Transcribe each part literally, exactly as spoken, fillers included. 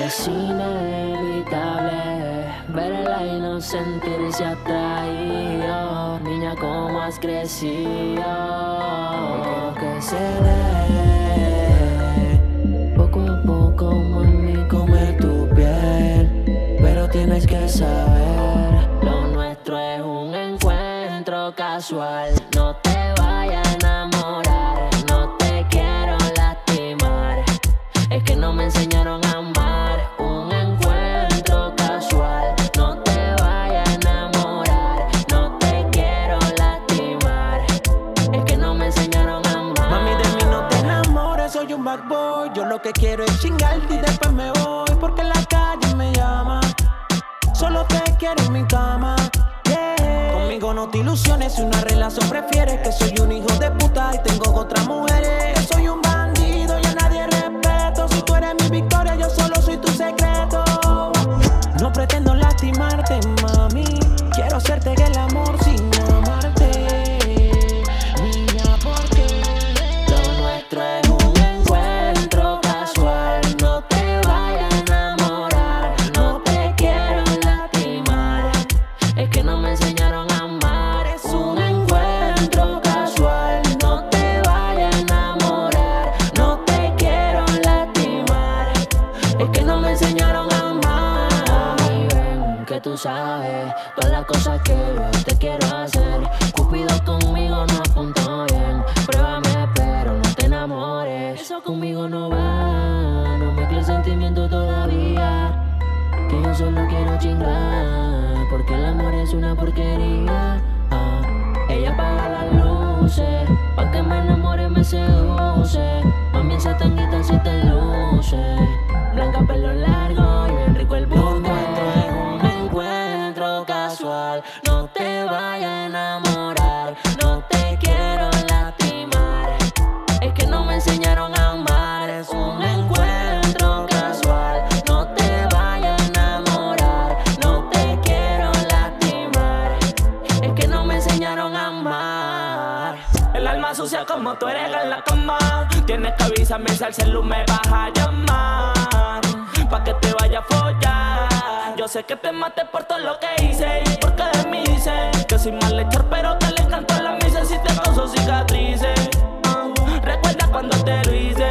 Es inevitable verla y no sentirse atraído. Niña, ¿cómo has crecido? Quiero que se dé poco a poco, mami, come tu piel. Pero tienes que saber, lo nuestro es un encuentro casual. No te vayas a enamorar, no te quiero lastimar. Es que no me enseñaron a amar. Un encuentro casual. No te vayas a enamorar, no te quiero lastimar. Es que no me enseñaron a amar. Mami, de mí no te enamores, soy un bad boy. Yo lo que quiero es chingarte y después me voy, porque la calle me llama. Solo te quiero en mi cama, yeah. Conmigo no te ilusiones, si una relación prefieres. Que soy un hijo de puta y tengo otras mujeres. Que soy un bandido y a nadie respeto. Si tú eres mi victoria, yo solo soy tu secreto. No pretendo lastimarte, mami. Quiero hacerte el amor sin amarte, niña, porque lo nuestro es un encuentro casual. No te vayas a enamorar, no te quiero lastimar. Es que no me enseñaron a amar. Es un encuentro casual. No te vayas a enamorar, no te quiero lastimar. Es que no me enseñaron a amar. Mami, ven, que tú sabes todas las cosas que yo te quiero hacer. Cupido conmigo no apuntó bien. Pruébame pero no te enamores. Eso conmigo no va, no mezcles el sentimiento todavía. Que yo solo quiero chingar, porque el amor es una porquería. Ah, ella apaga las luces, pa' que me enamore me seduce. Mami, esa tanguita si te luce. Blanca, pelo largo y bien rico el buque. Lo nuestro es un encuentro casual. No te vayas a enamorar, no te quiero lastimar. Es que no me enseñaron a amar. Es un encuentro casual. No te vayas a enamorar, no te quiero lastimar. Es que no me enseñaron a amar. el alma sucia como tú eres en la cama. Tienes que avisarme si al celu me vas a llamar, pa' que te vaya a follar. Yo sé que te maté por todo lo que hice, porque de mí dicen que soy mal echar, pero que le encantó la misa si te causó cicatrices. Uh, recuerda cuando te lo hice,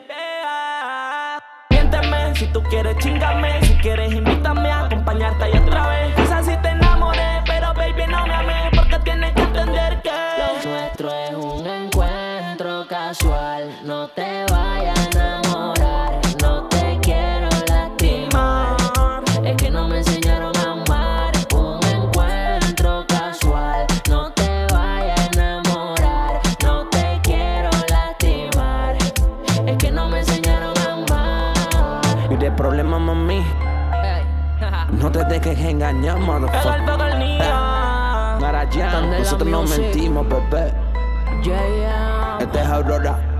yeah. Miénteme si tú quieres chingame, si quieres invítame a acompañarte ahí otra vez. Quizás si te enamoré, pero baby no me amé, porque tienes que entender que lo nuestro es un encuentro casual. No te vayas a enamorar, no te quiero lastimar. Es que no me enseñaron a amar. Un encuentro casual. No te vayas a enamorar, no te quiero lastimar. Es que no me enseñaron a amar. y de problema, mami, no te dejes engañar, motherfucker. Nara ya, nosotros no mentimos, bebé. Yeah, yeah. Este es Aurora.